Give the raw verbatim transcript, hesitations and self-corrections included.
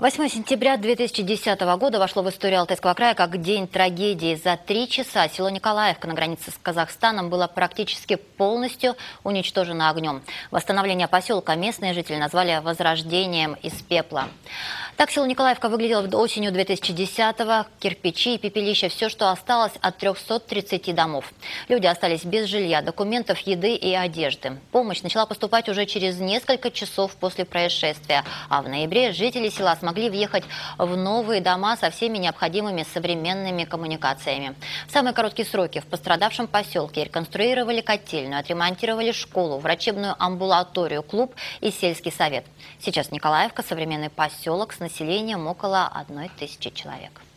восьмое сентября две тысячи десятого года вошло в историю Алтайского края как день трагедии. За три часа село Николаевка на границе с Казахстаном было практически полностью уничтожено огнем. Восстановление поселка местные жители назвали возрождением из пепла. Так село Николаевка выглядело осенью две тысячи десятого. Кирпичи и пепелища – все, что осталось от трёхсот тридцати домов. Люди остались без жилья, документов, еды и одежды. Помощь начала поступать уже через несколько часов после происшествия. А в ноябре жители села смогли въехать в новые дома со всеми необходимыми современными коммуникациями. В самые короткие сроки в пострадавшем поселке реконструировали котельную, отремонтировали школу, врачебную амбулаторию, клуб и сельский совет. Сейчас Николаевка – современный поселок с населением около одной тысячи человек.